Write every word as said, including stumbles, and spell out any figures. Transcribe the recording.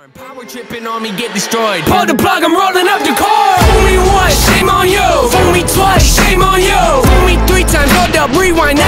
Power tripping on me, get destroyed. Pull the plug, I'm rolling up the cord. Fool me once, shame on you. Fool me twice, shame on you. Fool me three times, hold up, rewind.